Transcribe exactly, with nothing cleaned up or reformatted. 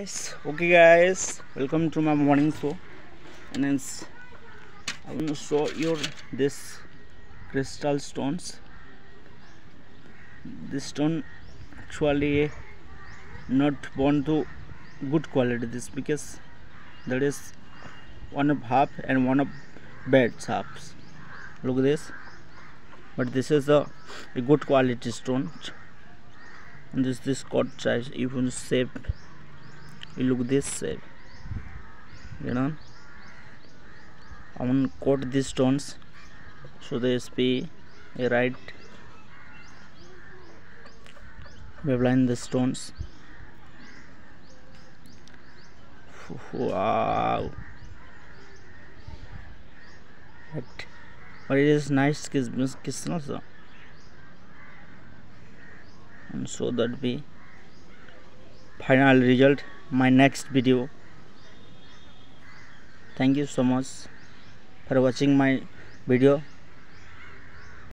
Yes, okay guys, welcome to my morning show. And it's, I want to show you this crystal stones. This stone actually not born to good quality. This because there is one of half and one of bad halves. Look at this, but this is a, a good quality stone. And this this cord size even shape. You look this shape, you know. I want to coat these stones so this be a right waveline the stones. Wow, but, but it is nice kiss kiss also, and so that be final result my next video. Thank you so much for watching my video.